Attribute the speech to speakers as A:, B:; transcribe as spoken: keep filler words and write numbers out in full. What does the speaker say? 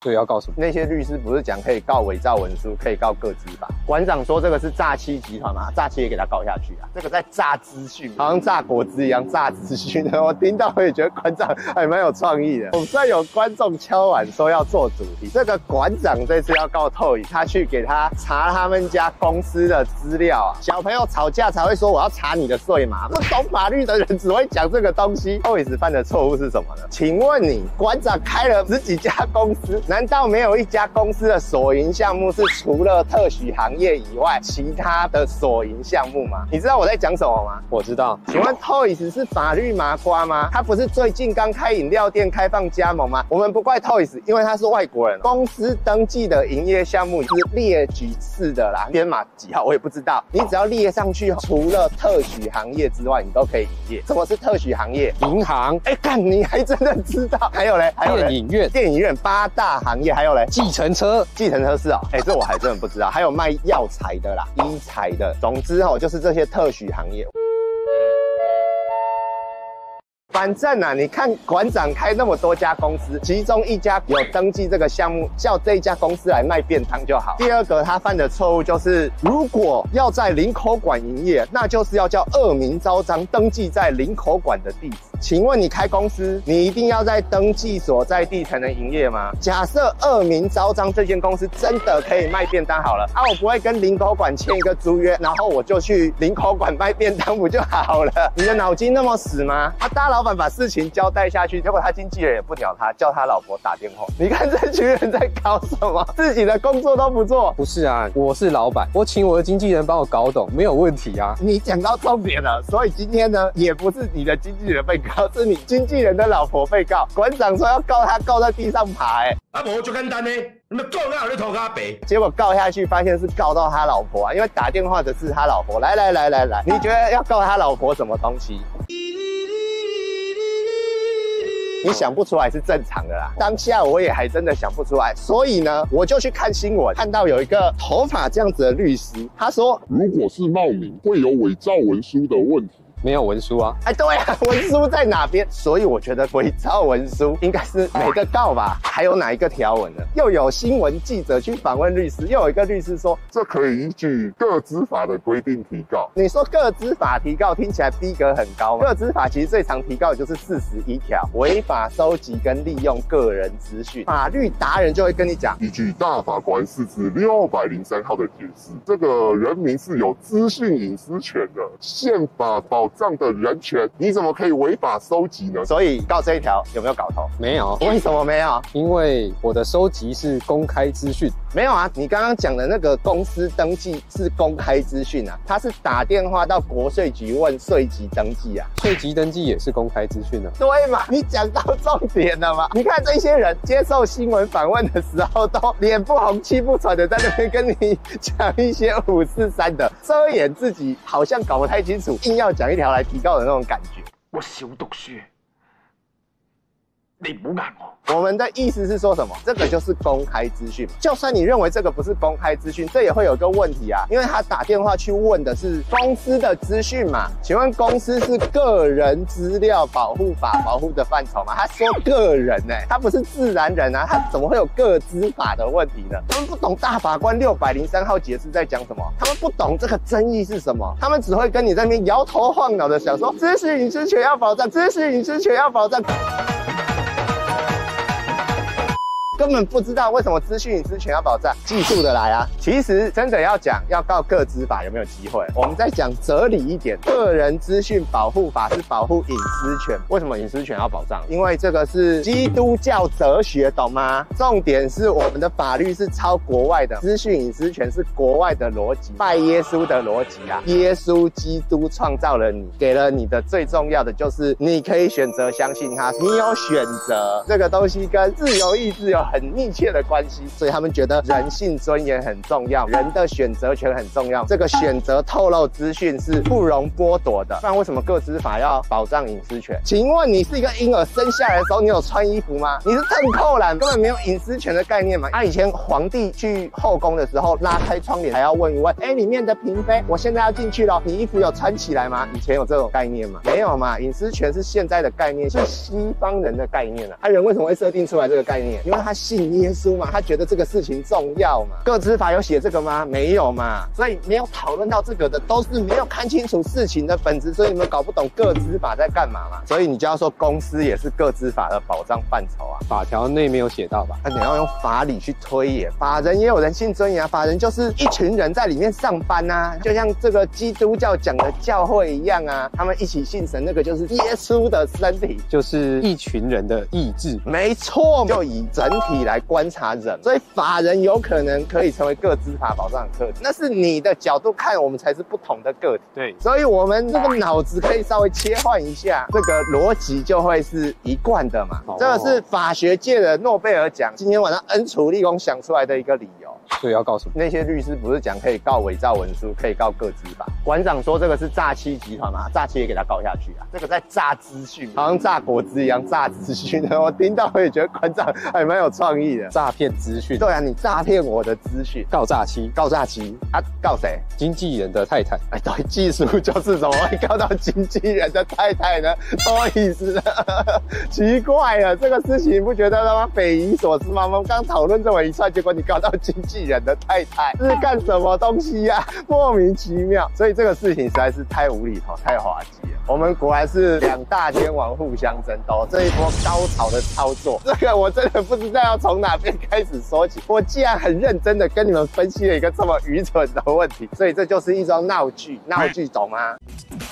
A: 所以要告什么？
B: 那些律师不是讲可以告伪造文书，可以告个资法？馆长说这个是诈欺集团嘛，诈欺也给他告下去啊。这个在诈资讯，好像诈国资一样，诈资讯。我听到我也觉得馆长还蛮有创意的。我们虽然有观众敲碗说要做主题，这个馆长这次要告Toys，他去给他查他们家公司的资料啊。小朋友吵架才会说我要查你的税码，不懂法律的人只会讲这个东西。Toys犯的错误是什么呢？请问你馆长开了十几家公司，难道没有一家公司的索营项目是除了特许行业以外其他的索营项目吗？你知道我在讲什么吗？
A: 我知道。
B: 请问 Toys 是法律麻瓜吗？他不是最近刚开饮料店开放加盟吗？我们不怪 Toys， 因为他是外国人。公司登记的营业项目是列举式的啦，编码几号我也不知道。你只要列上去，除了特许行业之外，你都可以营业。什么是特许行业？
A: 银行。
B: 哎，干，你还真的知道？还有嘞，还有
A: 电影院，
B: 电影院八大行业，还有嘞，
A: 计程车，
B: 计程车是哦，哎，这我还真的不知道。还有卖药材的啦，医材的，总之哦，就是这些特许行业。反正啊，你看馆长开那么多家公司，其中一家有登记这个项目，叫这一家公司来卖便当就好。第二个他犯的错误就是，如果要在林口馆营业，那就是要叫恶名昭彰登记在林口馆的地址。请问你开公司，你一定要在登记所在地才能营业吗？假设恶名昭彰这间公司真的可以卖便当好了，啊，我不会跟林口馆签一个租约，然后我就去林口馆卖便当不就好了？你的脑筋那么死吗？啊，大老板把事情交代下去，结果他经纪人也不鸟他，叫他老婆打电话。你看这群人在搞什么？自己的工作都不做。
A: 不是啊，我是老板，我请我的经纪人帮我搞懂，没有问题啊。
B: 你讲到重点了，所以今天呢，也不是你的经纪人被告，是你经纪人的老婆被告。馆长说要告他，告在地上爬、欸，哎，
C: 啊，无就简单呢，你们告哪有你涂骹白？
B: 结果告下去，发现是告到他老婆啊，因为打电话的是他老婆。来来来来来，你觉得要告他老婆什么东西？你想不出来是正常的啦，当下我也还真的想不出来，所以呢，我就去看新闻，看到有一个头发这样子的律师，他说，
D: 如果是冒名，会有伪造文书的问题。
A: 没有文书啊？
B: 哎，对啊，文书在哪边？所以我觉得伪造文书应该是没得告吧？还有哪一个条文呢？又有新闻记者去访问律师，又有一个律师说，
D: 这可以依据个资法的规定提告。
B: 你说个资法提告听起来逼格很高吗？个资法其实最常提告的就是四十一条，违法收集跟利用个人资讯。法律达人就会跟你讲，
D: 依据大法官释字六百零三号的解释，这个人民是有资讯隐私权的，宪法保障的人权，你怎么可以违法收集呢？
B: 所以告这一条有没有搞头？
A: 没有。
B: 为什么没有？
A: 因为我的收集是公开资讯。
B: 没有啊，你刚刚讲的那个公司登记是公开资讯啊，他是打电话到国税局问税籍登记啊，
A: 税籍登记也是公开资讯啊。
B: 对嘛？你讲到重点了嘛？你看这些人接受新闻访问的时候，都脸不红气不喘的在那边跟你讲一些五四三的，遮掩自己好像搞不太清楚，硬要讲一条来提告的那种感觉。
C: 我少讀書，你唔好呃我。
B: 我们的意思是说什么？这个就是公开资讯。就算你认为这个不是公开资讯，这也会有一个问题啊，因为他打电话去问的是公司的资讯嘛。请问公司是个人资料保护法保护的范畴吗？他说个人呢、欸，他不是自然人啊，他怎么会有个资法的问题呢？他们不懂大法官六百零三号解释在讲什么，他们不懂这个争议是什么，他们只会跟你在那边摇头晃脑的想说，知识隐私权要保障，知识隐私权要保障。根本不知道为什么资讯隐私权要保障，技术的来啊！其实真的要讲要告个资法有没有机会？我们再讲哲理一点，个人资讯保护法是保护隐私权。为什么隐私权要保障？因为这个是基督教哲学，懂吗？重点是我们的法律是抄国外的，资讯隐私权是国外的逻辑，拜耶稣的逻辑啊！耶稣基督创造了你，给了你的最重要的就是你可以选择相信他，你有选择，这个东西跟自由意志有很密切的关系，所以他们觉得人性尊严很重要，人的选择权很重要，这个选择透露资讯是不容剥夺的。不然为什么个资法要保障隐私权？请问你是一个婴儿生下来的时候，你有穿衣服吗？你是腾扣篮，根本没有隐私权的概念嘛。啊，以前皇帝去后宫的时候，拉开窗帘还要问一问，哎，里面的嫔妃，我现在要进去了，你衣服有穿起来吗？以前有这种概念吗？没有嘛。隐私权是现在的概念，是西方人的概念啊。啊，人为什么会设定出来这个概念？因为他信耶稣嘛，他觉得这个事情重要嘛。个资法有写这个吗？没有嘛。所以没有讨论到这个的，都是没有看清楚事情的本质，所以你们搞不懂个资法在干嘛嘛。所以你就要说公司也是个资法的保障范畴啊。
A: 法条内没有写到吧？
B: 那你要用法理去推演，法人也有人性尊严啊，法人就是一群人在里面上班啊，就像这个基督教讲的教会一样啊，他们一起信神，那个就是耶稣的身体，
A: 就是一群人的意志。
B: 没错，就以整体来观察人，所以法人有可能可以成为个资法保障的个体，那是你的角度看，我们才是不同的个体。
A: 对，
B: 所以我们这个脑子可以稍微切换一下，这个逻辑就会是一贯的嘛。哦、这个是法学界的诺贝尔奖今天晚上恩楚立功想出来的一个理由。
A: 所以要告什么？
B: 那些律师不是讲可以告伪造文书，可以告个资法？馆长说这个是诈欺集团嘛，诈欺也给他告下去啊。这个在诈资讯，好像诈果汁一样诈资讯的。我听到我也觉得馆长还蛮有创意的。
A: 诈骗资讯？对
B: 啊，你诈骗我的资讯，
A: 告诈欺，
B: 告诈欺啊？告谁？
A: 经纪人的太太。
B: 哎，对，技术就是怎么会告到经纪人的太太呢？什么意思呢？奇怪了，这个事情不觉得他妈匪夷所思吗？我们刚讨论这么一串，结果你告到经纪人的太太，这是干什么东西呀、啊？莫名其妙。所以这个事情实在是太无厘头、太滑稽了。我们果然是两大天王互相争斗，这一波高潮的操作，这个我真的不知道要从哪边开始说起。我既然很认真的跟你们分析了一个这么愚蠢的问题，所以这就是一桩闹剧，闹剧懂吗？